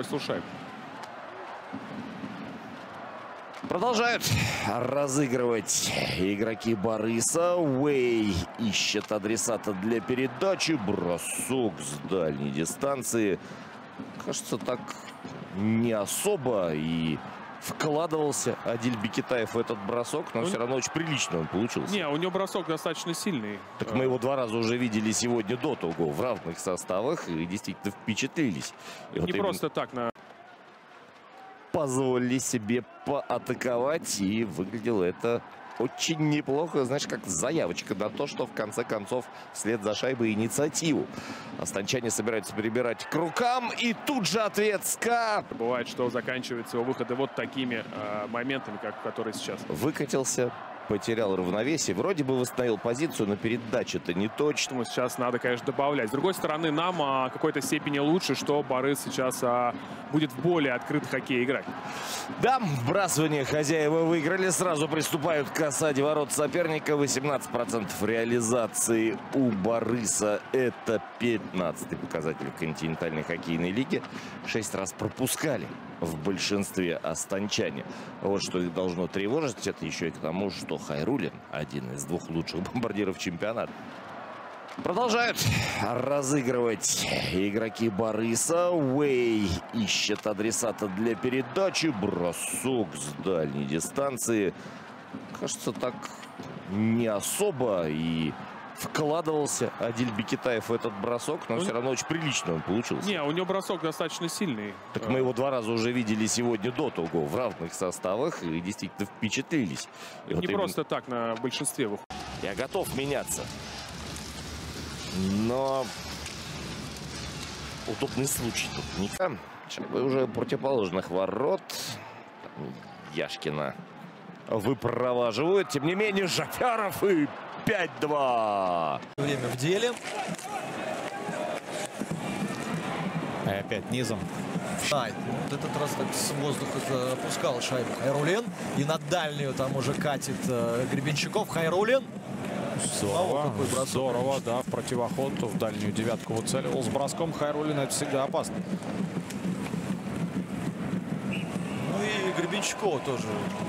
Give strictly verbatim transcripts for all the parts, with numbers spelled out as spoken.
выбросил шайбу. Продолжают разыгрывать игроки Бориса. Уэй ищет адресата для передачи. Бросок с дальней дистанции. Кажется, так не особо и вкладывался Адиль Бекетаев в этот бросок, но ну, все равно очень прилично он получился. Не, у него бросок достаточно сильный. Так мы его два раза уже видели сегодня до того в равных составах и действительно впечатлились. И не вот просто так на... позволили себе поатаковать, и выглядело это очень неплохо. Знаешь, как заявочка на то, что в конце концов вслед за шайбой инициативу астанчане собираются перебирать к рукам, и тут же ответ СКА. Бывает, что заканчиваются его выходы вот такими э, моментами, как которые сейчас. Выкатился, потерял равновесие, вроде бы восстановил позицию, но передача-то не точно. Сейчас надо, конечно, добавлять. С другой стороны, нам а, в какой-то степени лучше, что Борис сейчас а, будет в более открытый хоккей играть. Да, вбрасывание хозяева выиграли. Сразу приступают к осаде ворот соперника. восемнадцать процентов реализации у Бориса. Это пятнадцатый показатель в континентальной хоккейной лиге. Шесть раз пропускали в большинстве астанчане. Вот что их должно тревожить. Это еще и к тому, что Хайруллин один из двух лучших бомбардиров чемпионата. Продолжают разыгрывать игроки Бориса. Уэй ищет адресата для передачи. Бросок с дальней дистанции. Кажется, так не особо и вкладывался Адиль Бекетаев в этот бросок, но ну, все равно очень прилично он получился. Не, у него бросок достаточно сильный. Так мы его два раза уже видели сегодня до того в равных составах и действительно впечатлились. И не вот просто именно... так на большинстве выходит. Я готов меняться. Но удобный случай тут никак. Шайба уже противоположных ворот. Яшкина выпроваживают. Тем не менее, Жафяров и пять-два. Время в деле. И опять низом. А, вот этот раз так с воздуха опускал шайбу Хайруллин. И на дальнюю там уже катит э, Гребенщиков. Хайруллин. Здорово, здорово, да, в противоход, в дальнюю девятку выцеливал с броском Хайруллин, это всегда опасно. Ну и Гребенщикова тоже.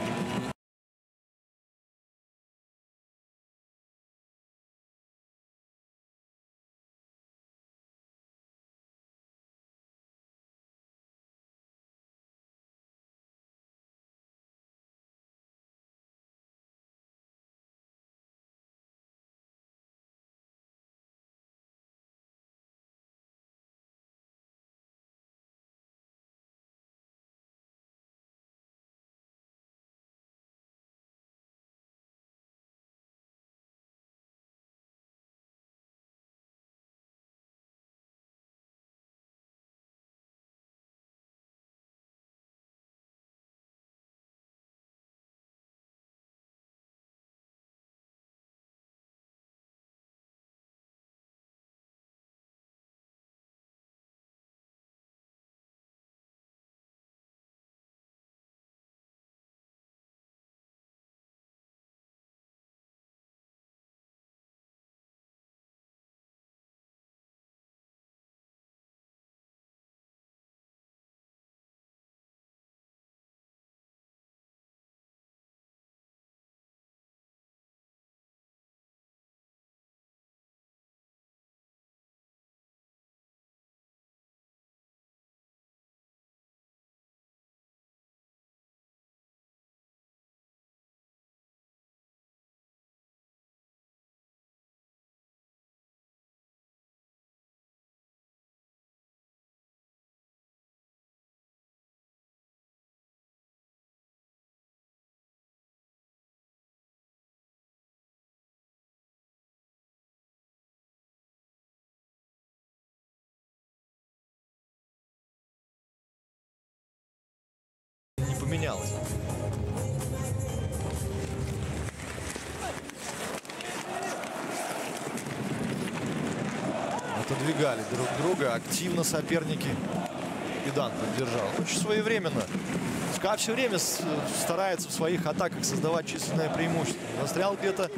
Поменялось. Отодвигали друг друга активно соперники. И Дан поддержал. Очень своевременно. СКА все время старается в своих атаках создавать численное преимущество. Застрял где-то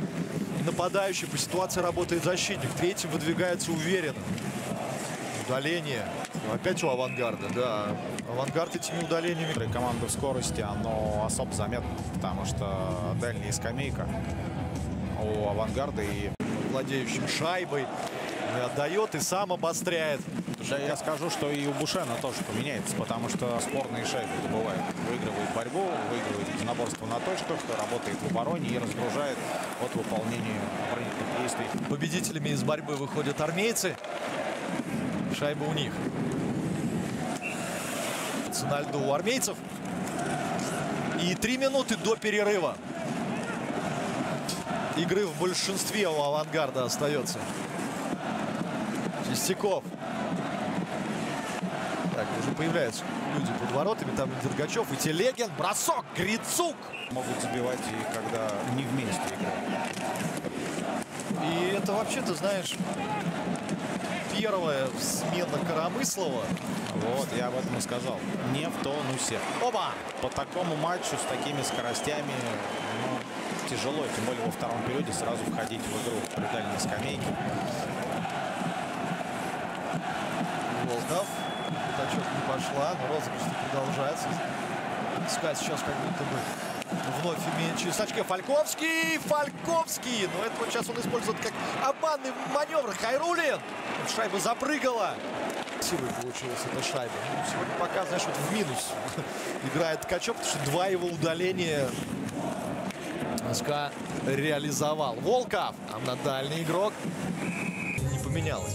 нападающий, по ситуации работает защитник. Третий выдвигается уверенно. Удаление. Опять у Авангарда, да. Авангард этими удалениями. Команда в скорости, оно особо заметно, потому что дальняя скамейка у Авангарда и Владеющим шайбой. И отдает и сам обостряет. да, я скажу, что и у Бушена тоже поменяется, потому что спорные шайбы добывает. Выигрывает борьбу, выигрывает единоборство на точках, работает в обороне и разгружает от выполнения оборонительных действий. Победителями из борьбы выходят армейцы. Шайба у них. На льду у армейцев. И три минуты до перерыва. Игры в большинстве у Авангарда остается. Чистяков. Так, уже появляются люди под воротами. Там и Дергачев, и Телегин. Бросок. Грицук. Могут забивать и когда не вместе играют. И это вообще, ты знаешь, первая смена Коромыслова. Вот, я об этом и сказал. Не в тонусе. Оба! По такому матчу с такими скоростями ну, тяжело, тем более во втором периоде сразу входить в игру при дальней скамейке. Волков. Тачок не пошла, но розыгрыш продолжается. Ска сейчас как будто бы вновь имеет через очки. Фальковский! Фальковский! Но это вот сейчас он использует как обманный маневр. Хайрулин! Шайба запрыгала. Красивой получилась эта шайба. Ну, сегодня пока, знаешь, вот в минус играет Ткачев, потому что два его удаления СКА реализовал. Волков! Там на дальний игрок. Не поменялось.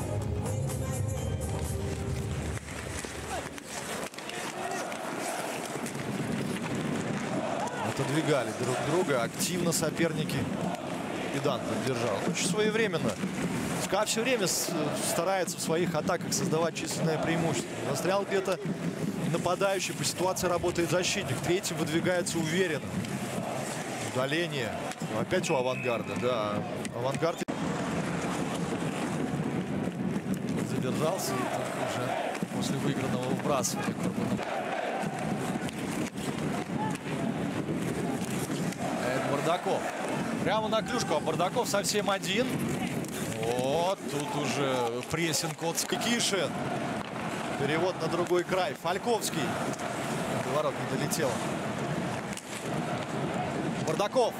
Отодвигали друг друга. Активно соперники. И Дан поддержал. Очень своевременно. СКА все время старается в своих атаках создавать численное преимущество. Застрял где-то нападающий. По ситуации работает защитник. Третий выдвигается уверенно. Удаление. Опять у Авангарда. Да, Авангард задержался. И уже после выигранного вбрасывания Бардаков. Прямо на клюшку, а Бардаков совсем один. Вот, тут уже прессинг от Скикишин. Перевод на другой край. Фальковский. Ворот не долетело. Бардаков.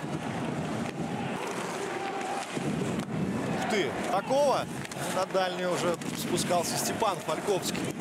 Ух ты, такого. На дальний уже спускался Степан Фальковский.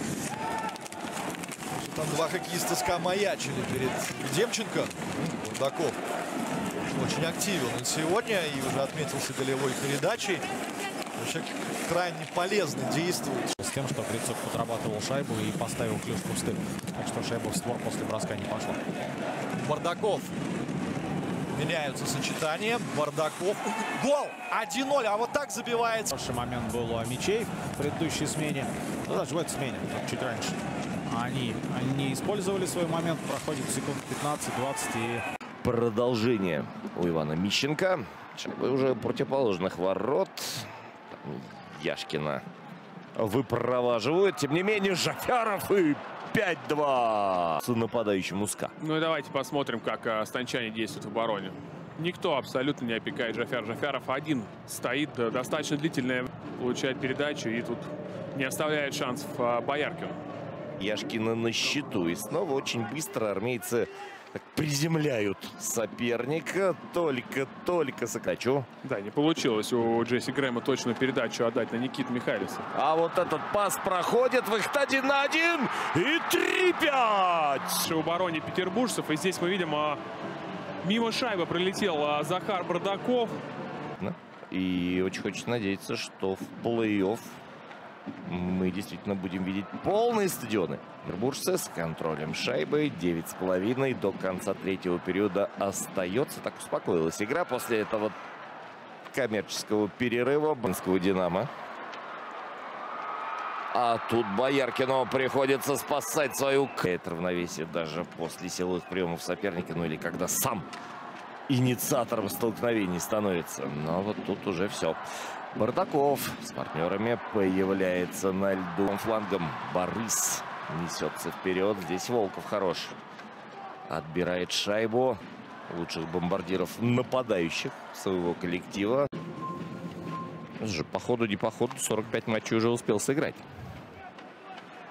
Там два хоккеиста СКА маячили перед Демченко. Бардаков очень активен он сегодня и уже отметился голевой передачей. Вообще крайне полезно действует. С тем, что Грицук подрабатывал шайбу и поставил клюшку в стык. Так что шайба в створ после броска не пошла. Бардаков. Меняются сочетания. Бардаков. Гол! один ноль. А вот так забивается. Хороший момент был у Амичей в предыдущей смене. Ну, даже в этой смене, чуть раньше. Они, они не использовали свой момент. Проходит секунд пятнадцать-двадцать и... Продолжение у Ивана Мищенко. Шайбы уже противоположных ворот. Яшкина выпроваживают. Тем не менее, Жафяров и пять-два с нападающим СКА. Ну и давайте посмотрим, как а, станчане действуют в обороне. Никто абсолютно не опекает Жафяр. Жафяров один стоит, да, достаточно длительное, получает передачу и тут не оставляет шансов а, Бояркину. Яшкина на счету. И снова очень быстро армейцы так приземляют соперника. Только-только Сокачу. Да, не получилось у Джесси Грэма точную передачу отдать на Никиту Михайлиса. А вот этот пас проходит. Выход один на один. И три-пять. В обороне петербуржцев. И здесь мы видим, а, мимо шайбы пролетел а, Захар Бардаков. И очень хочется надеяться, что в плей-офф мы действительно будем видеть полные стадионы. Петербуржцы с контролем шайбы. девять с половиной до конца третьего периода остается. Так успокоилась игра после этого коммерческого перерыва Банского Динамо. А тут Бояркину приходится спасать свою... Это равновесие даже после силовых приемов соперника. Ну или когда сам инициатором столкновений становится. Но вот тут уже все. Бардаков с партнерами появляется на льду. Флангом Борис несется вперед. Здесь Волков хорош. Отбирает шайбу. Лучших бомбардиров нападающих своего коллектива. Же, по ходу, не по ходу, сорок пять матчей уже успел сыграть.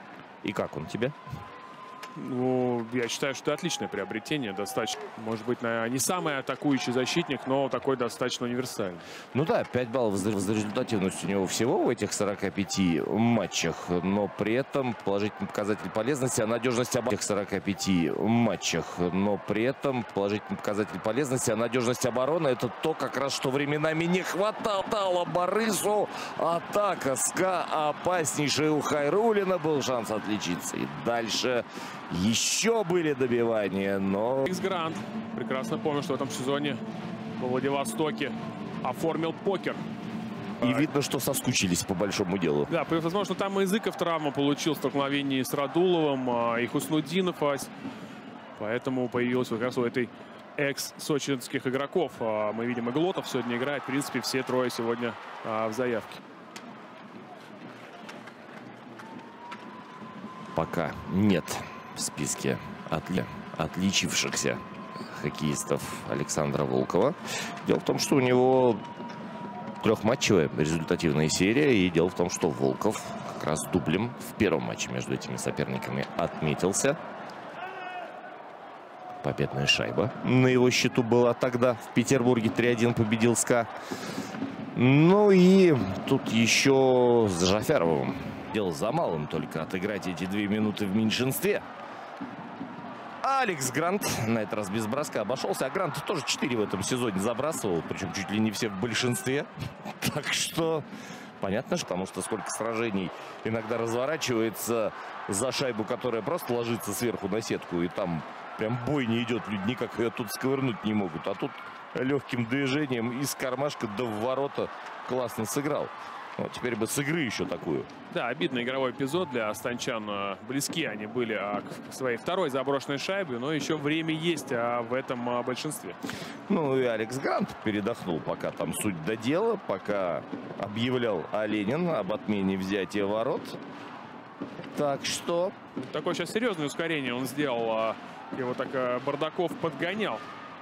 И как он тебе? Ну, я считаю, что это отличное приобретение. Достаточно, может быть, не самый атакующий защитник, но такой достаточно универсальный. Ну да, пять баллов за, за результативность у него всего в этих сорока пяти матчах. Но при этом положительный показатель полезности, а надежность обороны в этих сорока пяти матчах. Но при этом положительный показатель полезности, а надежность обороны — это то, как раз, что временами не хватало Борису. Атака СКА опаснейшая у Хайруллина. Был шанс отличиться. И дальше еще были добивания, но... Икс-Грант прекрасно помню, что в этом сезоне во Владивостоке оформил покер. И видно, что соскучились по большому делу. Да, возможно, там Языков травму получил в столкновении с Радуловым и Хуснудинов. Поэтому появилась как раз у этой экс-сочинских игроков. Мы видим, и Глотов сегодня играет. В принципе, все трое сегодня в заявке. Пока нет в списке отли... отличившихся хоккеистов Александра Волкова. Дело в том, что у него трехматчевая результативная серия. И дело в том, что Волков как раз дублем в первом матче между этими соперниками отметился. Победная шайба на его счету была тогда. В Петербурге три один победил СКА. Ну и тут еще с Джафяровым. Дело за малым только отыграть эти две минуты в меньшинстве. Алекс Грант на этот раз без броска обошелся. А Грант тоже четыре в этом сезоне забрасывал. Причем чуть ли не все в большинстве. Так что понятно, потому что сколько сражений иногда разворачивается за шайбу, которая просто ложится сверху на сетку. И там прям бой не идет. Люди никак ее тут сковырнуть не могут. А тут легким движением из кармашка до ворота классно сыграл. Вот теперь бы с игры еще такую. Да, обидный игровой эпизод для станчан. Близки они были к своей второй заброшенной шайбе, но еще время есть в этом большинстве. Ну и Алекс Грант передохнул, пока там суть до дела, пока объявлял Оленин об отмене взятия ворот. Так что... Такое сейчас серьезное ускорение он сделал. Его так Бардаков подгонял.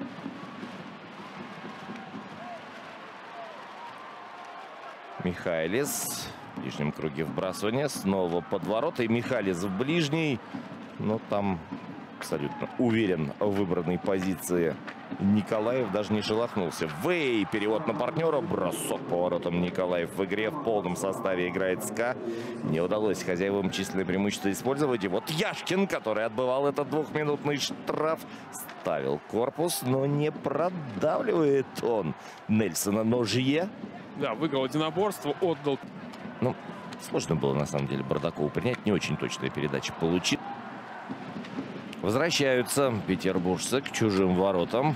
Михайлис в ближнем круге вбрасывания. Снова под ворота. И Михайлис в ближней. Но там абсолютно уверен в выбранной позиции Николаев. Даже не шелохнулся. Вэй. Перевод на партнера. Бросок по воротам. Николаев в игре. В полном составе играет СКА. Не удалось хозяевам численное преимущество использовать. И вот Яшкин, который отбывал этот двухминутный штраф, ставил корпус. Но не продавливает он Нельсона Ножье. Да, выиграл единоборство, отдал. Ну, сложно было, на самом деле, Бардакову принять. Не очень точная передача получил. Возвращаются петербуржцы к чужим воротам.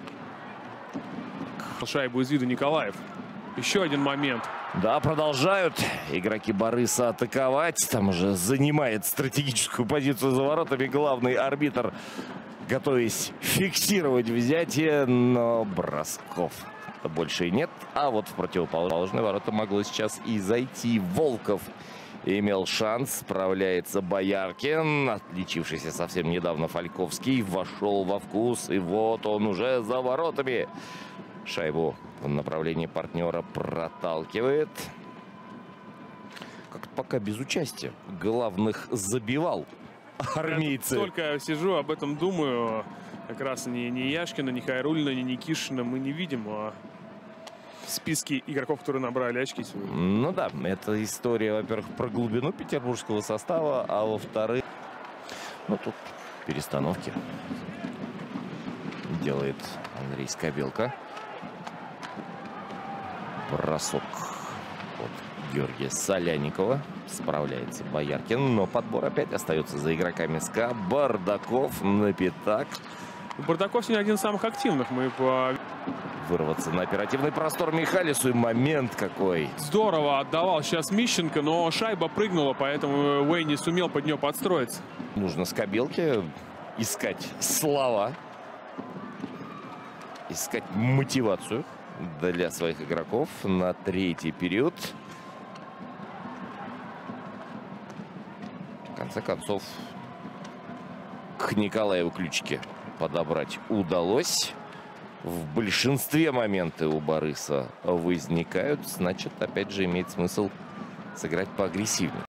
Шайбу из виду Николаев. Еще один момент. Да, продолжают игроки Бориса атаковать. Там уже занимает стратегическую позицию за воротами главный арбитр, готовясь фиксировать взятие, но бросков больше и нет. А вот в противоположные ворота могло сейчас и зайти. Волков имел шанс. Справляется Бояркин. Отличившийся совсем недавно Фальковский вошел во вкус. И вот он уже за воротами. Шайбу в направлении партнера проталкивает. Как-то пока без участия главных забивал армейцы. Я только сижу, об этом думаю. Как раз ни, ни Яшкина, ни Хайруллина, ни Никишина мы не видим а в списке игроков, которые набрали очки сегодня. Ну да, это история, во-первых, про глубину петербургского состава, а во-вторых, ну тут перестановки делает Андрей Скобелко. Бросок от Георгия Соляникова. Справляется Бояркин, но подбор опять остается за игроками СКА. Бардаков на пятак. Бардаков сегодня один из самых активных. Мы по... Вырваться на оперативный простор Михайлису. И момент какой. Здорово отдавал сейчас Мищенко, но шайба прыгнула, поэтому Уэй не сумел под нее подстроиться. Нужно Скобелке искать слова. Искать мотивацию для своих игроков на третий период. В конце концов, к Николаеву ключики подобрать удалось. В большинстве моменты у Бориса возникают. Значит, опять же, имеет смысл сыграть поагрессивнее.